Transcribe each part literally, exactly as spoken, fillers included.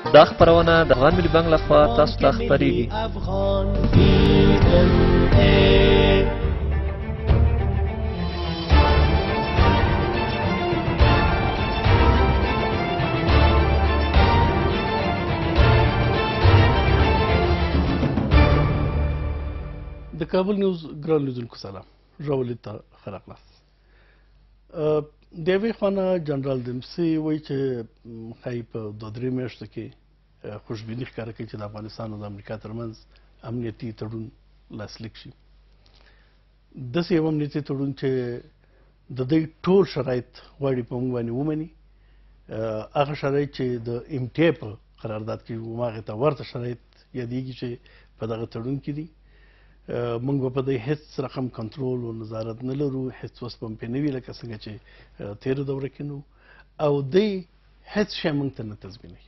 دا خپرونه د افغان ملي بانک لخوا تاسو ته خپریږي. د کابل نیوز ګران لیدونکو سلام، راولید ته ښه راغلاست. د یوې خوا نه جنرال دمسي وایي چې ښایي په دوه درې میاشتو کې خوشبیني ښکاره کوي چې د افغانستان او د امریکا ترمنځ امنیتي تړون لاسلیک شي. داسې یو امنیتي تړون چې د دوی ټول شرایط غواړي په موږ باندې ومني، هغه شرایط چې د ام ټي ای په قرارداد کې هغې ته ورته شرایط یادېږي چې په دغه تړون کې دي. موږ به په دې هېڅ رقم کنټرول او نظارت نه لرو، هېڅ وس به هم پرې نه وي لکه څنګه چې تېره دوره کې نه و، او دی هېڅ شی موږ ته نه تضمینوي.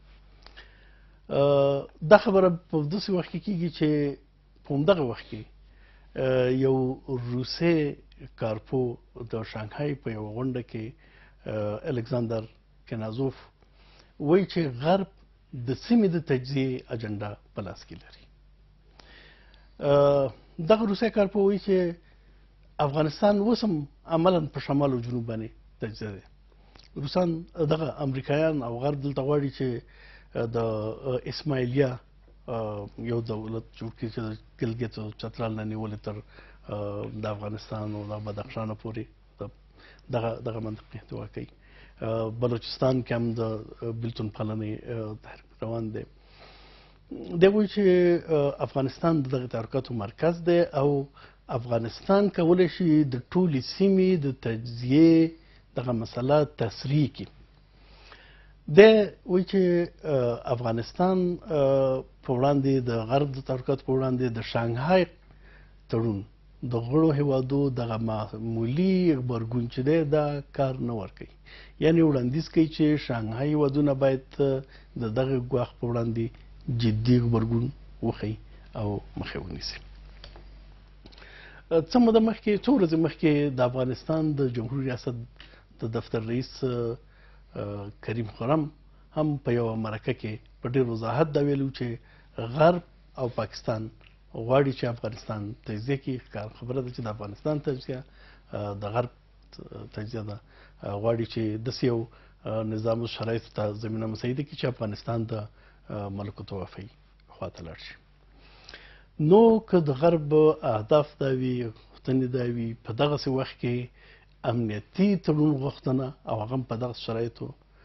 دا خبره په داسې وخت کې کېږي چې په همدغه وخت کې یو روسي کارپو د شانګهای په یوه غونډه کې الکساندر کنازوف وایي چې غرب د سیمې د تجزیې اجنډا په لاس کې لري. دغه روسي کارپو وایي چې افغانستان اوس هم عملا په شمال او جنوب باندې تجزیه دی. روسان دغه امریکایان او غرب دلته غواړي چې د اسماعیلیه یو دولت جوړ کړي چې د ګلګت او چترال نه نیولې تر د افغانستان او د بدخشان پورې دغه دغه منطق احتوا کوي. بلوچستان کې هم د بېلتون پالنې تحریک روان دی. دی وایي چې افغانستان د دغه تحرکاتو مرکز دی او افغانستان کولی شي د ټولې سیمې د تجزیې دغه مسله تسریع کړي. دی وایي چې افغانستان په وړاندې د غرب د تحرکاتو په وړاندې د شانګهای تړون د غړو هیوادو دغه معمولي غبرګون چې دی دا کار نه ورکوي. یعنې وړاندیز کوي چې شانګهای هیوادونه باید د دغه ګواښ په وړاندې جدي غبرګون وښیي او مخې ونیسي. څه موده مخکې څو ورځې مخکې د افغانستان د جمهوري ریاست د دفتر رئیس کریم خرم هم په یوه مرکه کې په ډېر وضاحت دا ویلي چې غرب او پاکستان غواړي چې افغانستان تجزیه کړي. خبره ده چې د افغانستان تجزیه د غرب تجزیه ده، غواړي چې داسې یو نظام او شرایطو ته زمینه مساعده کړي چې افغانستان د ملکوت وفای خواته لاړ شي. نو که د غرب اهداف دا وي، غوښتنې دا وي، په دغسې وخت کې امنیتي تړون غوښتنه او هغه هم په دغه شرایطو،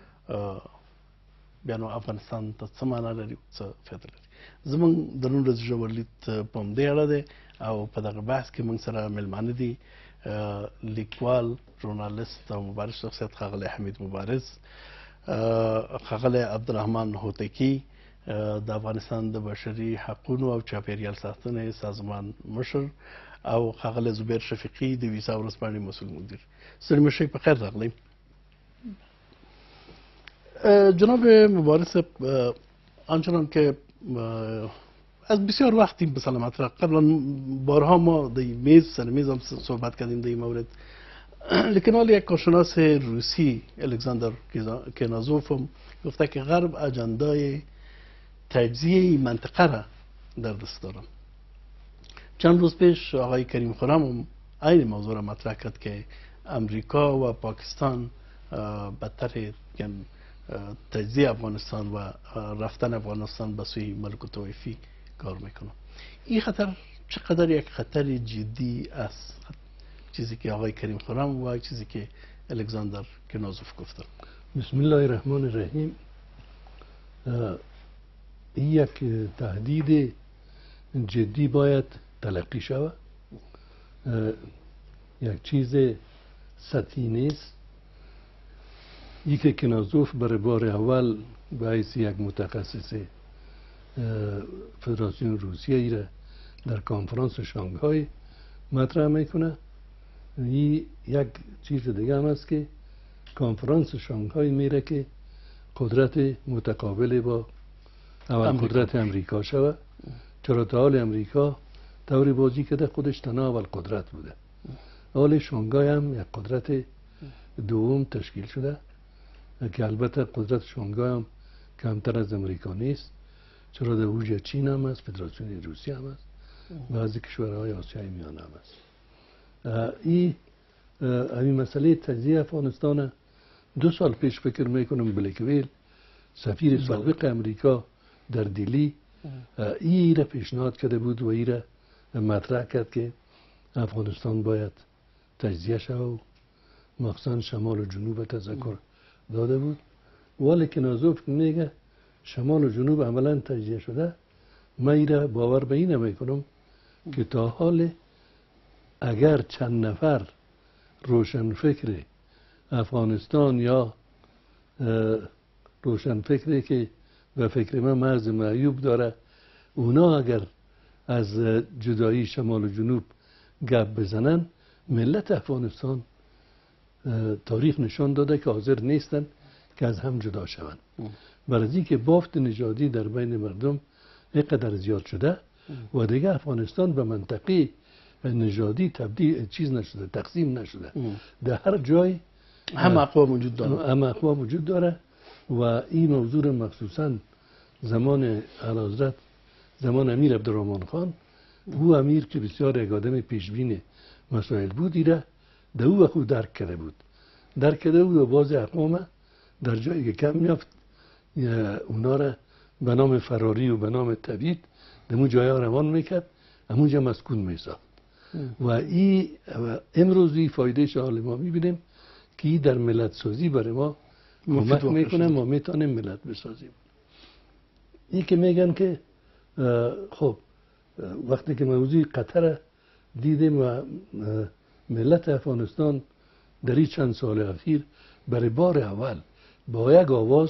بیا نو افغانستان ته څه معنا لري، څه فایده لري. زموږ د نن ورځې ژور لید په همدې اړه دی او په دغه بحث کې موږ سره میلمانه دي لیکوال، ژورنالست او مبارز شخصیت ښاغلی حمید مبارز، ښاغلی عبدالرحمن هوتکی د افغانستان د بشري حقونو او چاپیریال ساتنې سازمان مشر، او ښاغلی زبیر شفیقي د ویسا ورځپاڼې مسؤل مدیر. ستړي مه شئ، په خیر راغلی. جناب مبارز صاحب، آنچنان که از بسیار وقتی به سلامت را قبلا بارها ما در میز سر میز هم صحبت کردیم در این مورد، لیکن حالا یک کارشناس روسی الکساندر کنازوف هم گفته که غرب اجندای تجزیه منطقه را در دست دارن. چند روز پیش آقای کریم خرم هم این موضوع را مطرح کرد که امریکا و پاکستان بدتر تجزیه افغانستان و رفتن افغانستان به سوی ملکوت وفای کار میکنه. این خطر چقدر یک خطر جدی است؟ چیزی که آقای کریم خرم و چیزی که الکساندر کنازوف گفتن. بسم الله الرحمن الرحیم. این یک تهدید جدی باید تلقی شود. یک چیز سطحی نیست. یکی کنازوف برای بار اول به حیث یک متخصص فدراسیون روسیه ای را در کنفرانس شانگهای مطرح میکنه. این یک چیز دیگه هم است که کنفرانس شانگهای میره که قدرت متقابل با اول قدرت امریکا شود، چرا تا حال امریکا دوری بازی کرده خودش تنها اول قدرت بوده. حال شانگهای هم یک قدرت دوم تشکیل شده که البته قدرت شانگهای هم کمتر از امریکا نیست، چرا در اوج چین هم هست، فدراسیون روسیه هم هست، بعضی کشورهای آسیای میانه هم هست. این این مسئله تجزیه افغانستان دو سال پیش فکر میکنم بلکویل سفیر سابق امریکا در دیلی این را پیشنهاد کرده بود و این را مطرح کرد که افغانستان باید تجزیه شود و مخصوصا شمال و جنوب تذکر داده بود، ولی که نازوف میگه شمال و جنوب عملا تجزیه شده. من این را باور به این میکنم که تا حال اگر چند نفر روشنفکر افغانستان یا روشنفکری که به فکر من مرز معیوب داره، اونا اگر از جدایی شمال و جنوب گپ بزنن، ملت افغانستان تاریخ نشان داده که حاضر نیستن که از هم جدا شوند. برای اینکه بافت نژادی در بین مردم اینقدر زیاد شده و دیگه افغانستان به منطقه نژادی تبدیل چیز نشده، تقسیم نشده. در هر جای هم اقوام وجود داره، هم اقوام وجود داره و این موضوع مخصوصا زمان اعلیحضرت زمان امیر عبدالرحمن خان، او امیر که بسیار یک آدم پیشبین مسائل بود، ایره در او خود درک کرده بود درک کرده بود و باز اقوام در جایی که کم میافت اونا را به نام فراری و به نام تبعید در اون جایی روان میکرد، همونجا مسکون میساخت. و این امروزی فایده شال ما میبینیم که در ملت سازی برای ما کمک میکنه، ما میتونیم ملت بسازیم. این که میگن که خب وقتی که موضوع قطر دیدیم و ملت افغانستان در این چند سال اخیر برای بار اول با یک آواز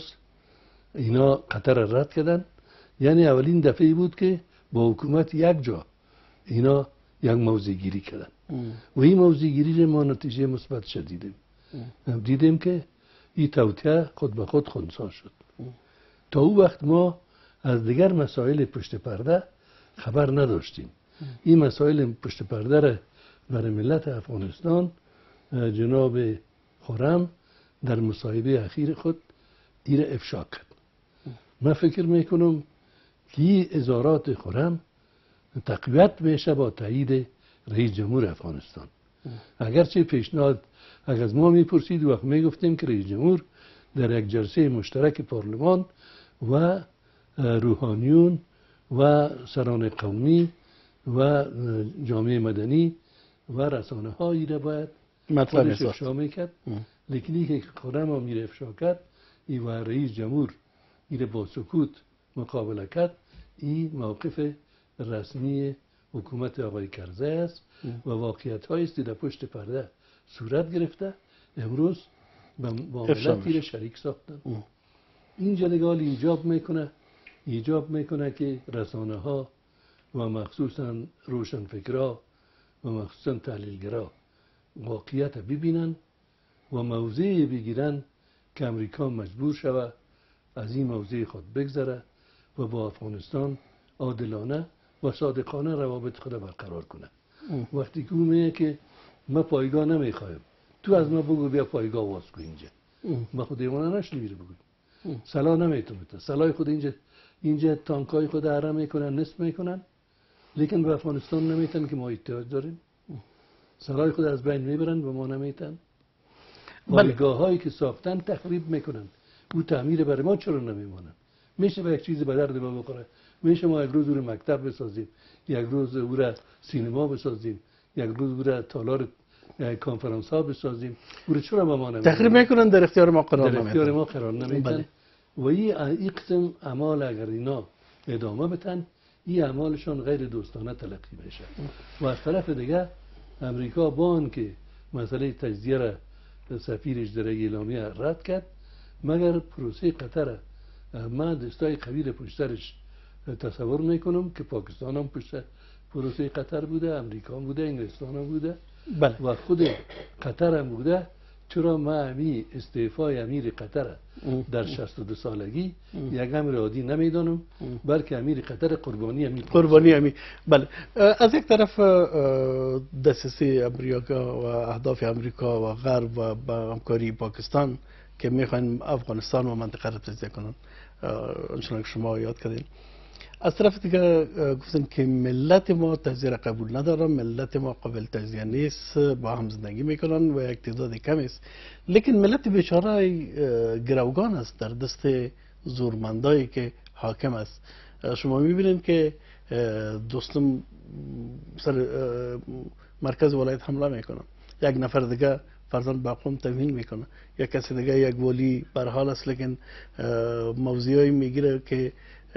اینا قطر رد کردن، یعنی اولین دفعه بود که با حکومت یک جا اینا یک موضع گیری کردن و این موضع گیری رو ما نتیجه مثبت شدیدیم. دیدیم که این توطئه خود به خود خنثی شد. تا او وقت ما از دیگر مسائل پشت پرده خبر نداشتیم. این مسائل پشت پرده را برای ملت افغانستان جناب خرم در مصاحبه اخیر خود این افشا کرد. من فکر میکنم که این اظهارات خرم تقویت میشه با تایید رئیس جمهور افغانستان. اگرچه پیشنهاد اگر از ما میپرسید وقت میگفتیم که رئیس جمهور در یک جلسه مشترک پارلمان و روحانیون و سران قومی و جامعه مدنی و رسانه هایی را باید خودش افشا میکرد، لیکن این که خرم هم میره افشا کرد ای و رئیس جمهور این با سکوت مقابله کرد، این موقف رسمی حکومت آقای کرزی است و واقعیت هایی است در پشت پرده صورت گرفته، امروز با ملت را شریک ساختن. این جلگال ایجاب میکنه ایجاب میکنه که رسانه ها و مخصوصا روشنفکرها و مخصوصا تحلیلگرها واقعیت ببینن و موضعی بگیرن که امریکا مجبور شود از این موضع خود بگذره و با افغانستان عادلانه و صادقانه روابط خود برقرار کنه. وقتی که اون میگه که ما پایگاه نمیخوایم، تو از ما بگو بیا پایگاه واس کن اینجا، ما خود ایوانه نشنی میره بگو سلاح نمیتونه، سلاح خود اینجا اینجا تانکای خود حرم میکنن، نصف میکنن، لیکن به افغانستان نمیتن که ما احتیاج داریم. سلاح خود از بین میبرن و ما نمیتن. پایگاه هایی که ساختن تخریب میکنن، او تعمیر برای ما چرا نمیمونن؟ میشه به یک چیزی به درد ما بخوره، میشه ما یک روز او مکتب بسازیم، یک روز او را سینما بسازیم، یک روز او را تالار کنفرانس ها بسازیم، او چرا به ما نمیتن؟ تخریب میکنن، در اختیار ما قرار نمیتن. در اختیار ما قرار نمیتن. و این قسم اعمال اگر اینا ادامه بدن، این اعمالشان غیر دوستانه تلقی بشه. و از طرف دیگه امریکا با آن که مسئله تجزیه را سفیرش در اعلامیه رد کرد، مگر پروسه قطر من دستای قوی پشترش تصور میکنم که پاکستان هم پشت پروسه قطر بوده، امریکا هم بوده، انگلستان هم بوده، بله. و خود قطر هم بوده. چرا ما امی استعفای امیر قطر در شصت و دو سالگی یک امر عادی نمیدانم، بلکه امیر قطر قربانی امیر قربانی امیر. بله، از یک طرف دسیسه امریکا و اهداف امریکا و غرب و با همکاری پاکستان که میخواین افغانستان و منطقه را تجزیه کنن آنچنان که شما یاد کردین. از طرف دیگه گفتن که ملت ما تجزیه را قبول ندارن، ملت ما قابل تجزیه نیست، با هم زندگی میکنن و یک تعداد کم است. لیکن ملت بیچاره گروگان است در دست زورمندایی که حاکم است. شما میبینید که دوستم سر مرکز ولایت حمله میکنن، یک نفر دیگه فرزند با قوم توهین میکنه، یک کسی دیگه یک ولی بر حال است لیکن موضوعی میگیره که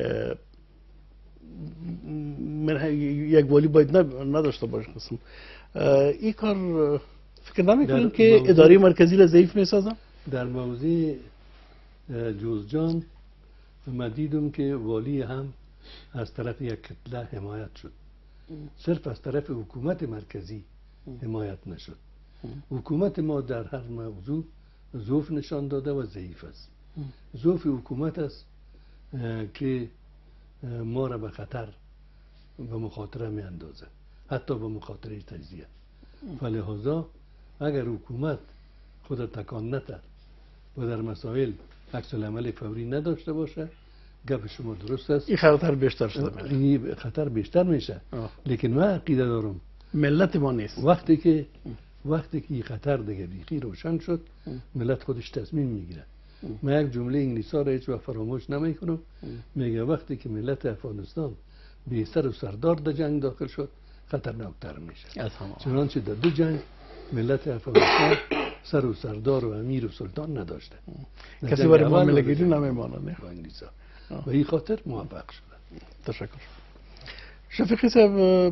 یک ولی باید نداشته باشه. قسم این کار فکر نمیکنین که اداره مرکزی را ضعیف میسازن؟ در موضوع جوزجان من دیدم که والی هم از طرف یک کتله حمایت شد، صرف از طرف حکومت مرکزی حمایت نشد. حکومت ما در هر موضوع ضعف نشان داده و ضعیف است. ضعف حکومت است که ما را به خطر و مخاطره می اندازه، حتی به مخاطره تجزیه. فلذا اگر حکومت خود تکان نده و در مسائل عکس العمل فوری نداشته باشه، گپ شما درست است، این خطر بیشتر شده. این خطر بیشتر میشه. لیکن من عقیده دارم ملت ما نیست. وقتی که وقتی که این خطر دیگه بیخی روشن شد، ملت خودش تصمیم میگیره. من یک جمله انگلیسا را هیچ وقت فراموش نمیکنم، میگه وقتی که ملت افغانستان به سر و سردار در جنگ داخل شد، خطرناکتر میشه. چنانچه در دو جنگ ملت افغانستان سر و سردار و امیر و سلطان نداشته، کسی برای معامله گیری نمیمانه با انگلیسا و این خاطر موفق شده. تشکر. شفیقی صاحب،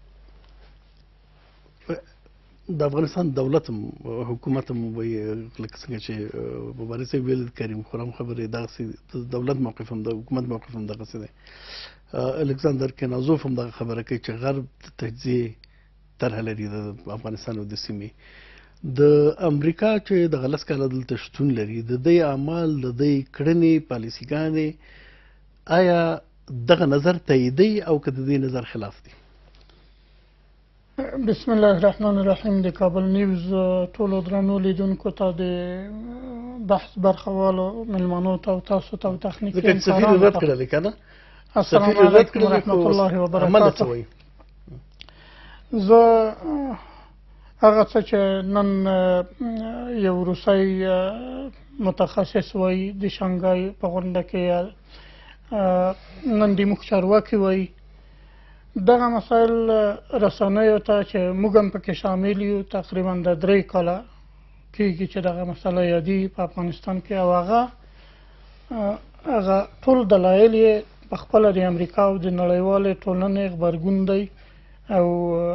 د افغانستان دولت حکومت مو لکه څنګه چې مبارز ویل کریم خرم خبرې دغه دولت موقف هم د حکومت موقف هم دغه څه دی. الکساندر کنازوف هم دغه خبره کوي چې غرب د تجزیې طرحه لري د افغانستان او د سیمې. د امریکا چې دغه لس کاله دلته شتون لري، د دې اعمال د دې کړنې پالیسیګانې آیا دغه نظر تاییدوي او که د دې نظر خلاف دي؟ بسم الله الرحمن الرحیم. د کابل نیوز ټولو درنو لیدونکو ته، د بحث برخوالو ملمنو ته او تاسو ته او تخنیکي ځکه سفیر رد کړل کنه. السلام علیکم ورحمة الله وبرکاته. زه هغه څه چې نن یو روسي متخصص وایي د شانګهای په غونډه کې، نن د موږ چارواکي وایي، دغه مسایل رسنیو ته چې موږ هم پکې شامل یو، تقریبا د درې کاله کېږي چې دغه مسله یادي په افغانستان کې، او هغه هغه ټول دلایل یې په خپله د امریکا او د نړیوالې ټولنې غبرګون دی او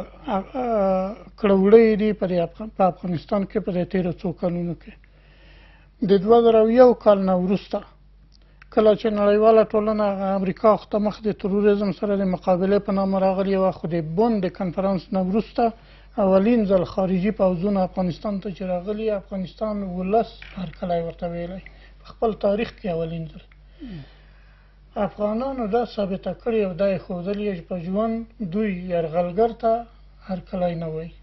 کړوړی دي په افغانستان کې په دې تېرو څو کلونو کې. د دوه زره یو کال نه وروسته کله چې نړیواله ټولنه امریکا خو ته مخ د تروریزم سره د مقابلې په نامه راغلې وه، خو د بون د کنفرانس نه وروسته اولین ځل خارجي پوځونه افغانستان ته چې راغلي، افغانستان ولس هرکلی ورته ویلی، په خپل تاریخ کې اولین ځل افغانانو دا ثابته کړې او دا یې ښودلي چې په ژوند دوی یرغلګر ته هرکلی نه وایي.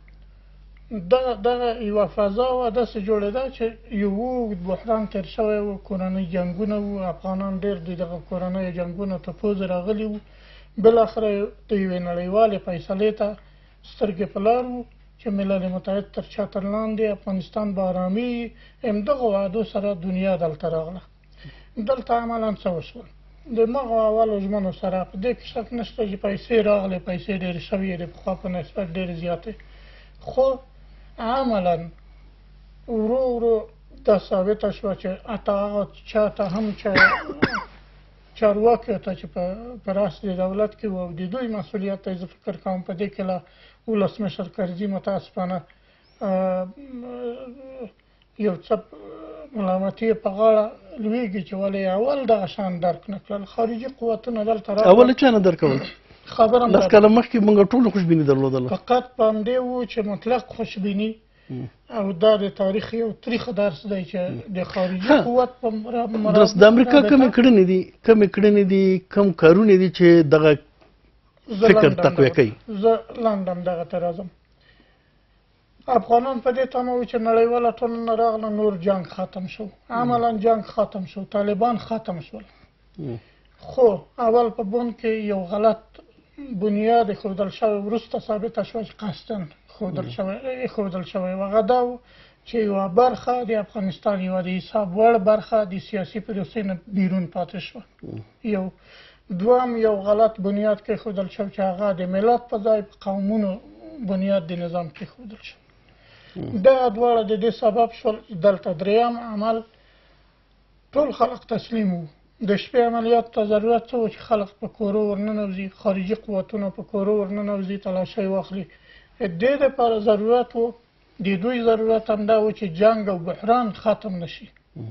دغه یوه فضا وه داسې جوړېده چې یو اوږد بحران تېر شوی و، کورنۍ جنګونه وو، افغانان ډېر د دغه کورنیو جنګونو ته پوځ راغلي وو. بالاخره د یوې نړیوالې فیصلې ته سترګې په لار وو چې ملل متحد تر چتر لاندې افغانستان به ارامي. همدغه وعدو سره دنیا دلته راغله. دلته عملا څه وشول؟ د مغو اولو ژمنو سره په دې کې شک نشته چې پیسې راغلې، پیسې ډېرې شوې د پخوا په نسبت ډېرې زیاتې، خو عملا ورو ورو دا ثابته شوه چې حتی هغه چا ته هم چې چارواکیو ته چې په راس د دولت کې وو او د دوی مسؤلیت ته زه فکر کوم په دې کې له ولسمشر کرزي متاسفانه یو څه ملامتي په غاړه لویږي چې ولې اول دغه شان درک نه کړل. خارجي قوتونه دلته راغلل. اول چا نه درک کول؟ خبره لس کاله مخکې موږ ټولو خوشبیني درلودله، فقط په همدې وو چې مطلق خوشبیني، او دا د تاریخ یو تریخ درس دی چې د خارجي قوت په درس د امریکا کمې کړنې دي کمې کړنې دي کم کارونه دي چې دغه فکر تقویه کوي. زه لنډم دغه ته راځم. افغانان په دې تمه وو چې نړیواله ټولنه راغله نور جنگ ختم شو. عملا جنگ ختم شو، طالبان ختم شول. خو اول په بون کې یو غلط بنیاد ښودل شوی، وروسته ثابته شوه چې قصداً ښودل شوی ښودل شوی و. هغه دا و چې یوه برخه د افغانستان، یوه د حساب وړ برخه د سیاسي پروسې نه بیرون پاتې شوه. یو دوم یو غلط بنیاد کېښودل شو چې هغه د ملت په ځای په قومونو بنیاد د نظام کېښودل شو. دا دواړه د دې سبب شول. دلته دریم عمل، ټول خلق تسلیم وو. د شپې عملیات ته ضرورت څه و چې خلق په کورو ورننوځي، خارجي قوتونه په کورو ورننوځي، تلاشۍ واخلي. دې دپاره ضرورت و، د دوی ضرورت همدا و چې جنګ او بحران ختم نشي.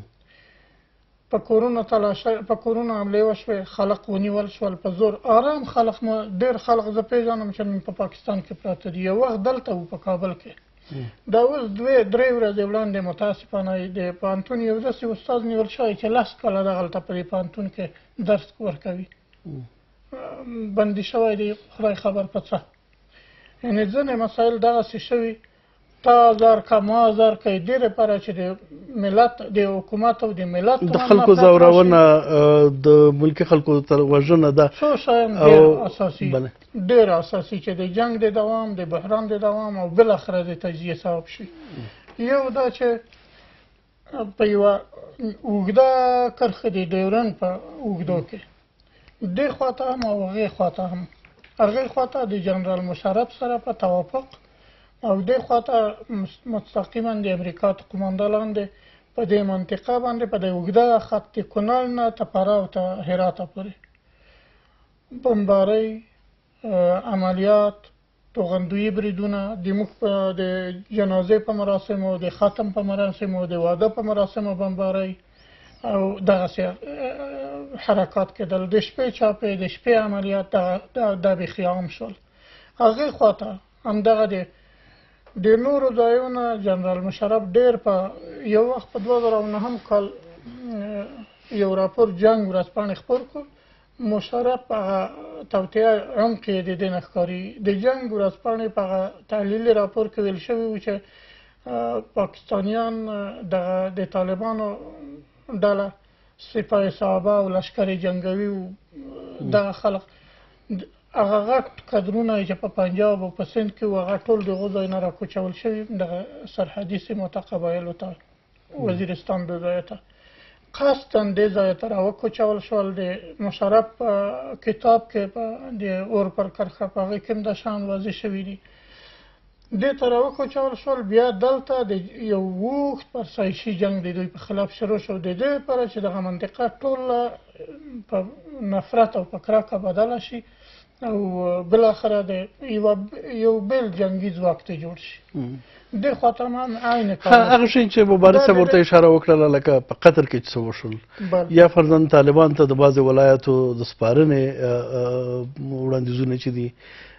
په کورونو تلاشۍ په کورونو حملې وشوې، خلق ونیول شول په زور. آرام خلق، ما ډېر خلق زه پېژنم چې نن په پاکستان کې پراته دي. یو وخت دلته وو په کابل کې. دا اوس دوې درې ورځې وړاندې متاسفانه د پوهنتون یو داسې استاد نیول شوی چې لس کاله دغلته په دې پوهنتون کې درس ورکوي، بندي شوی دی خدای خبر په څه. یعنې ځینې مسایل دغسې شوي، تا ازار که ما ازار که دې دپاره چې د ملت د حکومت او د ملت د خلکو ځورونه، د ملکي خلکو تر وژنه ده، څو شیان ډېر اساسي ډېر اساسي چې د جنګ د دوام، د بحران د دوام او بالاخره د تجزیې سبب شي. یو دا چې په یوه اوږده کرښه د ډیورنډ په اوږدو کې دې خواته هم او هغې خواته هم، هغې خواته د جنرال مشرف سره په توافق او دې خواته مستقیما د امریکا قوماندان د په دې منطقه باندې په دې اوږده خط کونړ نه تپره او ته هراته پورې بمبارۍ، عملیات، توغندویي بریدونه، د موږ په د جنازې په مراسمو، د ختم په مراسمو، د واده په مراسمو بمبارۍ او دغسې حرکات کېدل. د شپې چاپې، د شپې عملیات دا بیخي عام شول. هغې خواته همدغه د د نورو ځایونه جنرال مشرف ډېر په یو وخت په دوه زره او نهم کال یو راپور جنګ ورځپاڼې خپور کړ. مشرف په هغه توطیه عمق یې د دې نه ښکاري. د جنګ ورځپاڼې په هغه تحلیلي راپور کې ویل شوي وو چې پاکستانیان دغه د طالبانو ډله، سپاه صحابه او لشکر جنګوي وو، دغه خلق هغه غټ کدرونه چې په پنجاب او په سند کې وو، هغه ټول دغو ځای نه راکوچول شوي، دغه سرحدي سیمو ته، قبایلو ته، وزیرستان د ځایه ته قصداً دې ځایه ته راوکوچول شول. د مشرف په کتاب کې په د اور پر کرښه په هغې کې هم دا شان واضح شوي دي. دې ته راوکوچول شول. بیا دلته د یو اوږد پرسایشي جنګ د دوی په خلاف شروع شو، د دې لپاره چې دغه منطقه ټوله په نفرت او په کرکه بدله شي او بالاخره د یو بل جنګي ځواک ته جوړ شي. دې خواته هم عین کار، هغه شی چې مبارز صاحب ورته اشاره وکړله، لکه په قطر کې چې څه وشول، یا فرضاً طالبان ته د بعضې ولایاتو د سپارنې وړاندیزونه چې دي،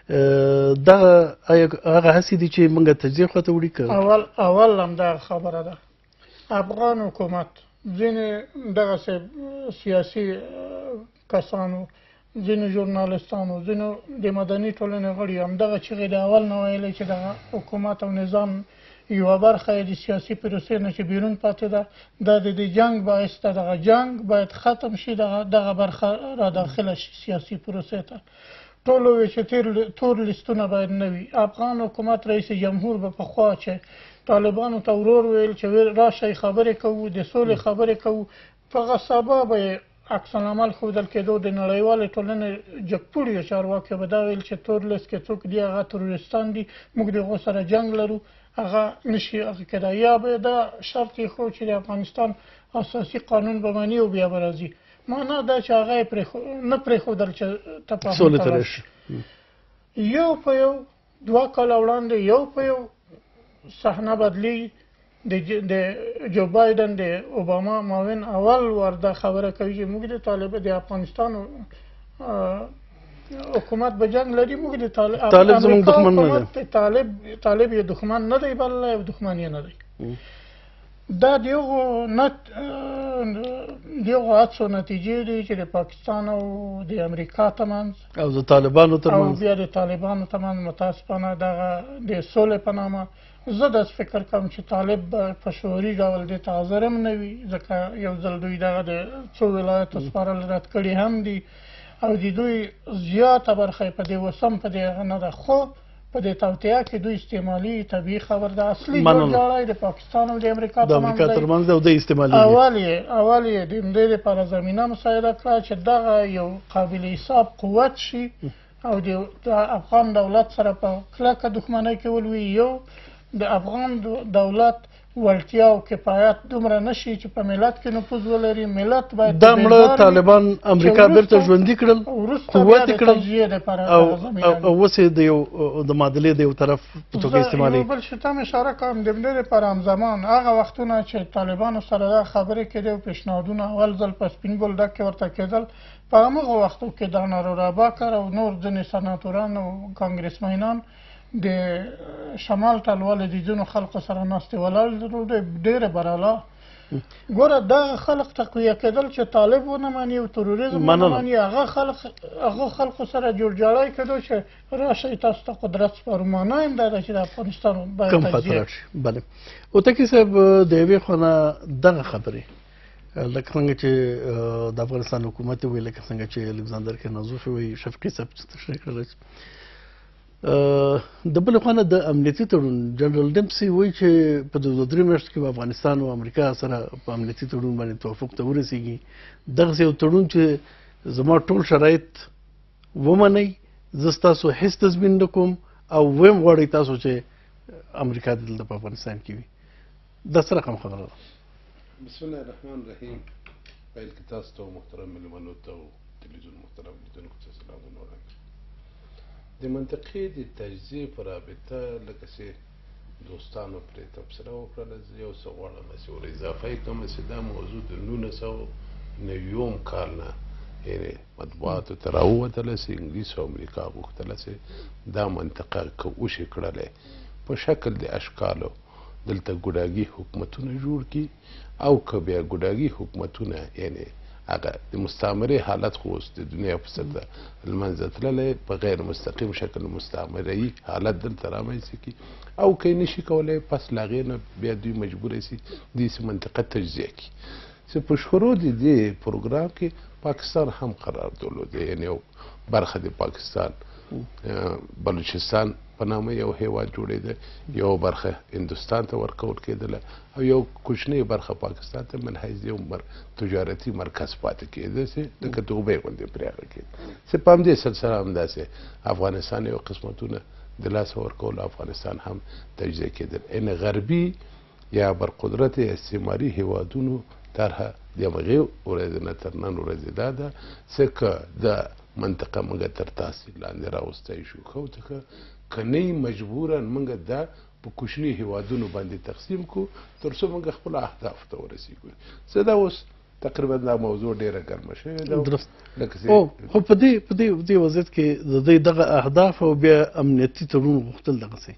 دغه هغه هڅې دي چې موږ تجزیې خواته وړي که اول اول همدغه خبره ده. افغان حکومت ځینې دغسې سیاسي کسانو، ځینو ژورنالستانو، ځینو د مدني ټولنې غړي همدغه چغې د اول نه ویلې چې دغه حکومت او نظام یوه برخه یې د سیاسي پروسې نه چې بیرون پاتې ده، دا د دې جنګ باعث ده. دغه جنګ باید ختم شي، دغه برخه را داخله شي سیاسي پروسې ته. ټول وایي چې تور لیستونه باید نه وي. افغان حکومت رئیس جمهور به پخوا چې طالبانو ته ورور ویل چې راشئ خبرې کوو، د سولې خبرې کوو، په هغه سبا به یې عکس العمل ښودل کېدو. د نړیوالې ټولنې جګپوړي چارواکو به دا ویل چې تور لیست کې څوک دي هغه تروریستان دي، موږ د هغو سره جنګ لرو، هغه نشي هغه کېدای. یا به دا شرط یې چې د افغانستان اساسي قانون به مني او بیا به راځي. معنا دا چې هغه یې نه پرېښودل چې تفاهم ته راشي. یو په یو دوه کاله وړاندې یو په یو صحنه بدلي. د جو بایدن د اوباما معاون اول ور دا خبره کوي چې موږ د طالب د افغانستان حکومت به جنګ لري، موږ د طالب زموږ دښمن نه دی، طالب طالب یې دښمن نه دی بللی او دښمن یې نه دی. دا د یغو د یغو هڅو نتیجې دي چې د پاکستان او د امریکا ترمنځ او د طالبانو ترمنځ او بیا د طالبانو ترمنځ متاسفانه دغه د سولې په نامه زه داسې فکر کوم چې طالب به په شعوري ډول دې ته حاضر هم نه وي، ځکه یو ځل دوی دغه د څو ولایتو سپارل رد کړي هم دي او د دوی زیاته برخه یې په دې وسم په دې هغه نه ده، خو په دې توطیه کې دوی استعمالي طبیعي خبر ده. اصلي جوړجاړی د پاکستان او د امریکا د امریکا ترمنځ دی او دوی استعمالي اول یې اول یې د همدې لپاره زمینه مساعده کړه چې دغه یو قابل حساب قوت شي او د افغان دولت سره په کلکه دښمنۍ کې ولوي. یو د افغان دولت وړتیا او کفایت دومره نشي چې په ملت کې نفوذ ولري. ملت باید دا مړه طالبان امریکا بیرته ژوندي کړل، قوت یې کړل او اوس یې د یو د معادلې د یو طرف په توګه استعمالوي. یو بل شي ته هم اشاره کوم، د همدې لپاره همزمان هغه وختونه چې طالبانو سره دا خبرې کېدې او پیشنهادونه اول ځل په سپین بولدک کې ورته کېدل، په همغه وختو کې دا نارو باکر او نور ځینې سناتوران او کانګرسمینان د شمال ټلواله د ځینو خلقو سره ناستې ولاړ درلودې ډېره براله. ګوره دغه خلق تقویه کېدل چې طالب ونه مني او تروریزم ونه مني، هغه خلق هغه خلقو سره جوړجاړی کېدو چې راشئ تاسو ته قدرت سپارو. معنا یې همدا ده چې د افغانستان باید تجزیه شي. بله اوتکي صاحب د یوې خوا نه دغه خبرې لکه څنګه چې د افغانستان حکومت وویل، لکه څنګه چې الکساندر کنازوف وایي، شفیقي صاحب تشریح کړی، د بلې خوا نه د امنیتي تړون جنرال ډیمسي وایي چې په دوه درې میاشتو کې به افغانستان او امریکا سره په امنیتي تړون باندې توافق ته ورسېږي. دغسې یو تړون چې زما ټول شرایط ومنئ، زه ستاسو هېڅ تضمین نه کوم او ویم غواړئ تاسو چې امریکا دلته په افغانستان کې وي. دا څه رقم خبره ده؟ بسم الله الرحمن الرحیم. پیل کې تاسو ته محترم مېلمنو ته او تلویزیون محترم لیدونکو ته سلامونه وړاندې. د منطقې د تجزیې په رابطه لکه چې دوستانو پرې تبصره وکړله، زه یو څه غواړم چې ور اضافه یې کړم چې دا موضوع د نولس سوه نویم کال نه یعنې مطبوعاتو ته راووتله چې انګلیس او امریکا غوښتله چې دا منطقه که وشي کړلی په شکل د اشکالو دلته ګوډاګي حکومتونه جوړ کړي او که بیا ګوډاګي حکومتونه یعنې هغه د مستعمرې حالت خو اوس د دنیا په سطحه لمنځه تللی په غیر مستقیم شکل مستعمرهیي حالت دلته رامنځته کړي او که یې نشي کولی پس له هغې نه بیا دوی مجبوره سي داسې منطقه تجزیه کړي. چې په شروع د دې پروګرام کې پاکستان هم قرار درلود، یعنې یو برخه د پاکستان بلوچستان په نامه یو هیواد جوړېده، یو برخه هندوستان ته ورکول کېدله او یو کوچنۍ برخه پاکستان ته من حیث یو تجارتي مرکز پاتې کېده چې لکه دوبۍ غوندې پرې هغه کېده. چې په همدې سلسله همداسې افغانستان یو قسمتونه د لاسه ورکول، افغانستان هم تجزیه کېدل. یعنې غربي یا برقدرت استعماري هیوادونو طرحه د همغې ورځې نه تر نن ورځې دا ده چې که د منطقه موږ تر تاثیر لاندې راوستی شو، خو څخه که نه مجبورا موږ دا په کوچني هیوادونو باندې تقسیم کړو تر څو موږ خپلو اهدافو ته ورسېږو. زه دا اوس تقریبا دا موضوع ډېره ګرمه شوې ده. خو په دې په دې وضعیت کې د دوی دغه اهداف او بیا امنیتي تړون غوښتل دغسې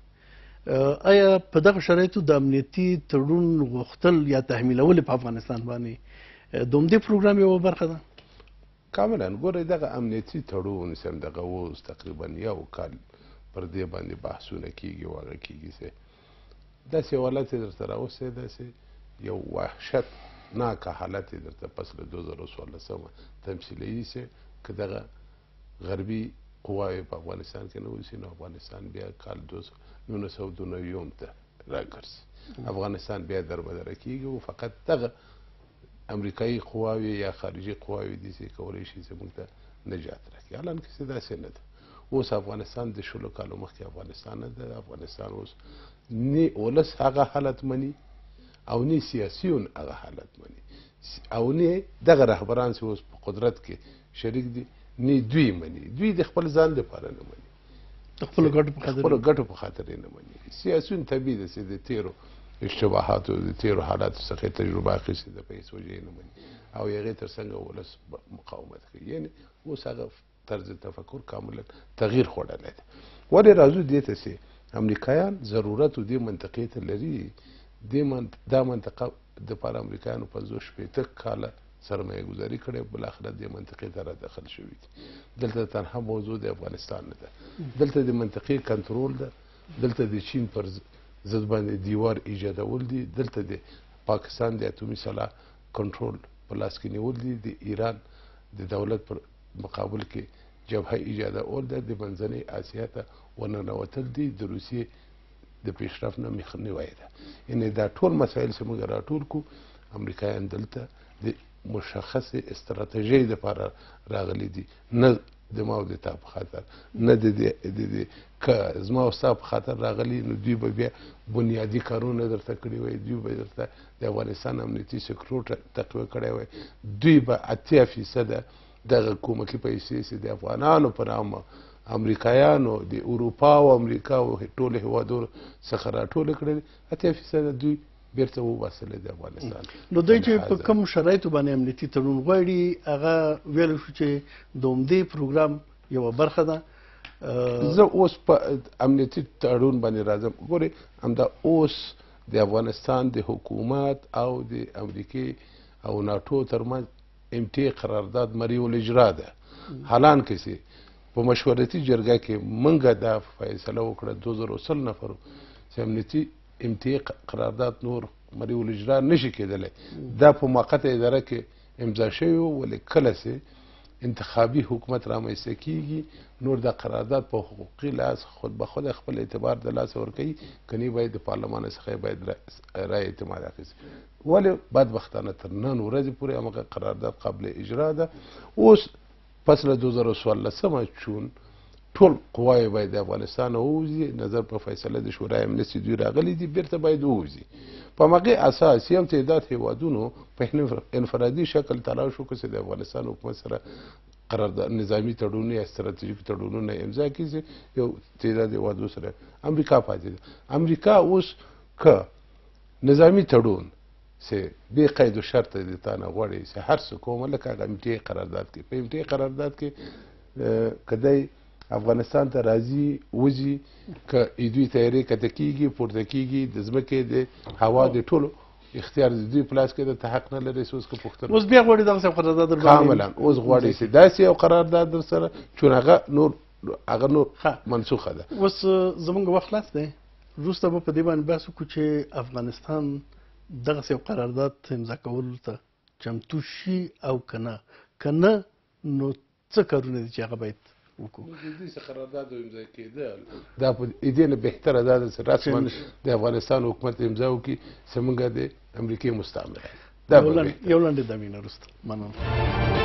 آیا په دغه شرایطو د امنیتي تړون غوښتل یا تحمیلول په افغانستان باندې د همدې پروګرام یوه برخه ده؟ کاملا ګورئ دغه امنیتي تړون چې همدغه اوس تقریبا یو کال پر دې باندې بحثونه کېږي او هغه کېږي چې داسې یو حالت یې درته راوستی، داسې یو وحشتناکه حالت یې درته پس له دوه زره څوارلسمه تمثیلوي چې که دغه غربي قواوې په افغانستان کې نه اوسي نو افغانستان بیا کال نولس سوه دوه نوي ته راګرځي، افغانستان بیا دربدره کېږي او فقط دغه امریکایي قواوې یا خارجي قواوې دي چې کولی شي زموږ ته نجات راکړي. حالان کې چې داسې نه ده. اوس افغانستان د شلو کالو مخکې افغانستان نه ده. افغانستان اوس نه ولس هغه حالت مني او نه سیاسیون هغه حالت مني او نه دغه رهبران چې اوس په قدرت کې شریک دي نه دوی مني. دوی د خپل ځان لپاره نه مني، د خپلو ګټو په خاطر یې نه مني. سیاسیون طبیعي ده چې د تیرو اشتباهاتو د تیرو حالاتو څخه تجربه اخیستې ده په هېڅ وجه یې نه مني او هغې تر څنګه ولس مقاومت کوي. یعنې اوس هغه طرز تفکر کاملا تغییر خوړلی ده. ولې راځو دې ته چې امریکایان ضرورت دې منطقې ته لري. دا منطقه دپاره امریکایانو پنځوس شپېته کاله سرمایه ګذاري کړې، بالاخره دې منطقې ته رادخل شوي دي. دلته تنها موضوع د افغانستان نه ده، دلته د منطقې کنټرول ده، دلته د چین پر ضد باندې دیوار ایجادول دي. دلته د پاکستان د اتومي سلاح کنټرول په لاس کې نیول دي. د ایران د دولت پر مقابل کې جبهه ایجادول ده. د منځنۍ اسیا ته ورننوتل دي. د روسیې د پیشرفت نه مخنیوی ده. یعنې دا ټول مسایل چې موږ راټول کړو، امریکایان دلته د مشخصې استراتیژۍ دپاره راغلي دي، نه د ما او د تا په خاطر، نه د دې که زما او ستا په خاطر راغلي نو دوی به بیا بنیادي کارونه درته کړي وای، دوی به درته د افغانستان امنیتي سکتور تقویه کړی وای، دوی به اتیا فیصده دغه حکومتي پیسې چې د افغانانو په نامه امریکایانو د اروپا او امریکا او ټولو هېوادونو څخه راټولې کړې، اتیا فیصده دوی بیرته وباسلې د افغانستان. نو دوی چې په کوم شرایطو باندې امنیتي تړون غواړي هغه ویلی شو چې د همدې پروګرام یوه برخه ده. زه اوس په امنیتي تړون باندې راځم. ګورې همدا اوس د افغانستان د حکومت او د امریکې او ناټو ترمنځ ام ټي قرارداد مری الاجرا ده. حالان کې چې په مشورتي جرګه کې موږ دا فیصله وکړه دوه زره سل نفرو چې امنیتي ام ټي قرارداد نور مری الاجرا نشي کېدلی. دا په موقته اداره کې امضا شوی و، ولې کله چې انتخابي حکومت رامنځته کیږي نور د قرارداد په حقوقي لحاظ خود به خود خپل اعتبار د لاسه ورکوي، کنی باید د پارلمان څخه باید رای اعتماد اخیستي. ولې بدبختانه تر نن ورځې پورې همغه قرارداد قابل اجرا ده. اوس پس له دوه زره څوارلسمه چون ټول قواوې باید د افغانستان ووځي، نظر په فیصله د شورای امنیت چې دوی راغلي دي بیرته باید ووځي. په همغې اساس یو تعداد هیوادونو په انفرادي شکل تلاش وکړ چې د افغانستان حکومت سره قرارداد نظامي تړونونه یا ستراتیژیک تړونونه امضا کړي چې یو تعداد هیوادونو سره امریکا پاتې ده. امریکا اوس که نظامي تړون چې بې قید و شرط د تا نه غواړي چې هر څه کوم لکه هغه ام ټي قرارداد کې په ام ټي قرارداد کې که دی افغانستان ته راځي وځي، که دوی تیارې کته کېږي پورته کېږي د ځمکې د هوا د ټولو اختیار د دوی په لاس کې ده، ته حق نه لرې چې اوس که پوښتنه اوس بیا غواړي دغسې یو قرارداد در باندې کاملا اوس غواړي چې داسې یو قرارداد در سره چون هغه نور هغه نور منسوخه ده. اوس زمونږ وخت خلاص دی، وروسته به په دې باندې بحث وکړو چې افغانستان دغسې یو قرارداد امضا کولو ته چمتو شي او که نه، که نه نو څه کارونه دي چې هغه باید وکړو. د دې څه قرارداد امضا کېدل دا په دې نه بهتره ده چې رسما د افغانستان حکومت امضا وکړي چې موږ د امریکې مستعمره. یو لنډې دمې نه وروسته. مننه.